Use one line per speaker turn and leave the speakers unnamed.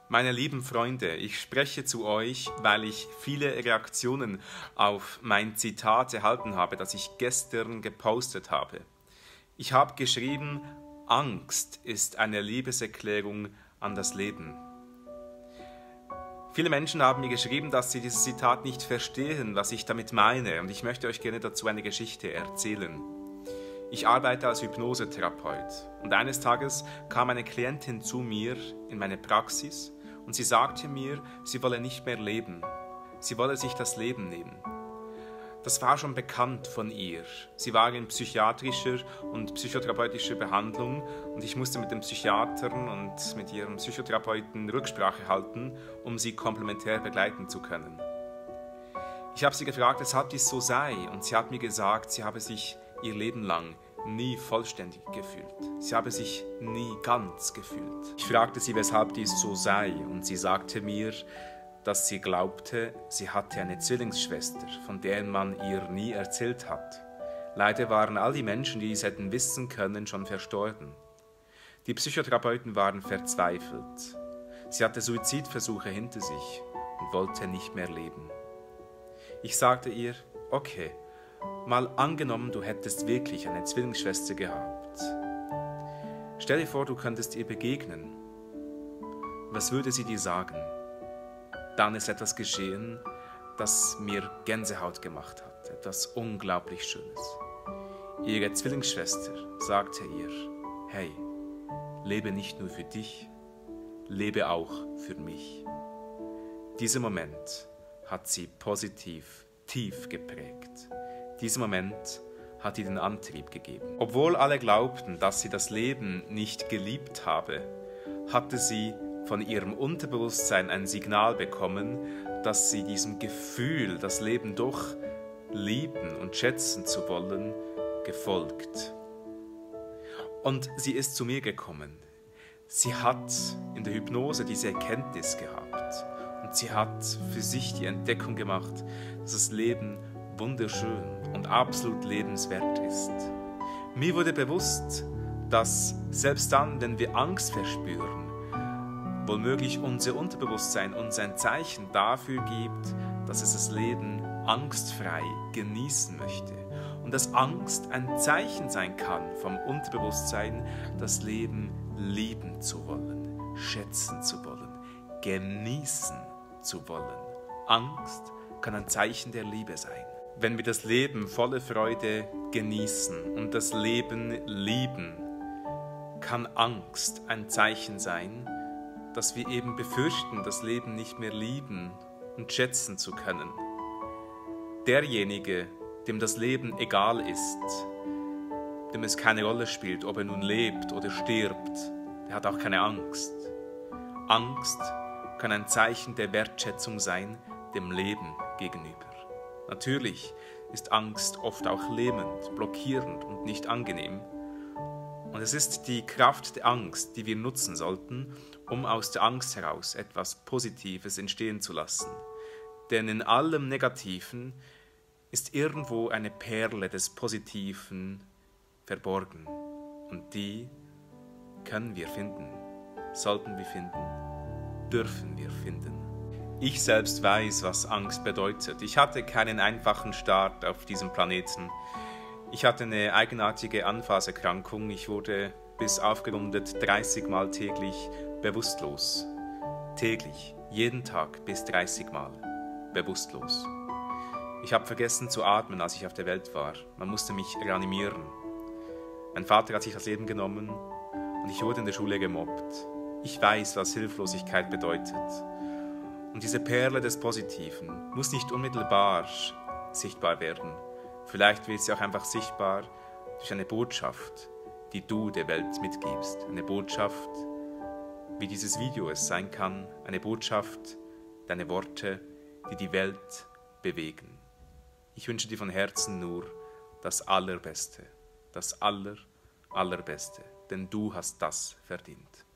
Meine lieben Freunde, ich spreche zu euch, weil ich viele Reaktionen auf mein Zitat erhalten habe, das ich gestern gepostet habe. Ich habe geschrieben, Angst ist eine Liebeserklärung an das Leben. Viele Menschen haben mir geschrieben, dass sie dieses Zitat nicht verstehen, was ich damit meine, und ich möchte euch gerne dazu eine Geschichte erzählen. Ich arbeite als Hypnosetherapeut und eines Tages kam eine Klientin zu mir in meine Praxis und sie sagte mir, sie wolle nicht mehr leben. Sie wolle sich das Leben nehmen. Das war schon bekannt von ihr. Sie war in psychiatrischer und psychotherapeutischer Behandlung und ich musste mit dem Psychiatern und mit ihrem Psychotherapeuten Rücksprache halten, um sie komplementär begleiten zu können. Ich habe sie gefragt, weshalb dies so sei, und sie hat mir gesagt, sie habe sich ihr Leben lang nie vollständig gefühlt. Sie habe sich nie ganz gefühlt. Ich fragte sie, weshalb dies so sei, und sie sagte mir, dass sie glaubte, sie hatte eine Zwillingsschwester, von der man ihr nie erzählt hat. Leider waren all die Menschen, die dies hätten wissen können, schon verstorben. Die Psychotherapeuten waren verzweifelt. Sie hatte Suizidversuche hinter sich und wollte nicht mehr leben. Ich sagte ihr, okay, mal angenommen, du hättest wirklich eine Zwillingsschwester gehabt. Stell dir vor, du könntest ihr begegnen. Was würde sie dir sagen? Dann ist etwas geschehen, das mir Gänsehaut gemacht hat, etwas unglaublich Schönes. Ihre Zwillingsschwester sagte ihr, hey, lebe nicht nur für dich, lebe auch für mich. Dieser Moment hat sie positiv, tief geprägt. Dieser Moment hat ihr den Antrieb gegeben. Obwohl alle glaubten, dass sie das Leben nicht geliebt habe, hatte sie von ihrem Unterbewusstsein ein Signal bekommen, dass sie diesem Gefühl, das Leben doch lieben und schätzen zu wollen, gefolgt. Und sie ist zu mir gekommen. Sie hat in der Hypnose diese Erkenntnis gehabt und sie hat für sich die Entdeckung gemacht, dass das Leben wunderschön und absolut lebenswert ist. Mir wurde bewusst, dass selbst dann, wenn wir Angst verspüren, womöglich unser Unterbewusstsein uns ein Zeichen dafür gibt, dass es das Leben angstfrei genießen möchte. Und dass Angst ein Zeichen sein kann vom Unterbewusstsein, das Leben lieben zu wollen, schätzen zu wollen, genießen zu wollen. Angst kann ein Zeichen der Liebe sein. Wenn wir das Leben voller Freude genießen und das Leben lieben, kann Angst ein Zeichen sein, dass wir eben befürchten, das Leben nicht mehr lieben und schätzen zu können. Derjenige, dem das Leben egal ist, dem es keine Rolle spielt, ob er nun lebt oder stirbt, der hat auch keine Angst. Angst kann ein Zeichen der Wertschätzung sein, dem Leben gegenüber. Natürlich ist Angst oft auch lähmend, blockierend und nicht angenehm. Und es ist die Kraft der Angst, die wir nutzen sollten, um aus der Angst heraus etwas Positives entstehen zu lassen. Denn in allem Negativen ist irgendwo eine Perle des Positiven verborgen. Und die können wir finden, sollten wir finden, dürfen wir finden. Ich selbst weiß, was Angst bedeutet. Ich hatte keinen einfachen Start auf diesem Planeten. Ich hatte eine eigenartige Anphaserkrankung. Ich wurde bis aufgerundet 30 Mal täglich bewusstlos. Täglich, jeden Tag bis 30 Mal bewusstlos. Ich habe vergessen zu atmen, als ich auf der Welt war. Man musste mich reanimieren. Mein Vater hat sich das Leben genommen und ich wurde in der Schule gemobbt. Ich weiß, was Hilflosigkeit bedeutet. Und diese Perle des Positiven muss nicht unmittelbar sichtbar werden. Vielleicht wird sie auch einfach sichtbar durch eine Botschaft, die du der Welt mitgibst. Eine Botschaft, wie dieses Video es sein kann. Eine Botschaft, deine Worte, die die Welt bewegen. Ich wünsche dir von Herzen nur das Allerbeste. Das Allerbeste. Denn du hast das verdient.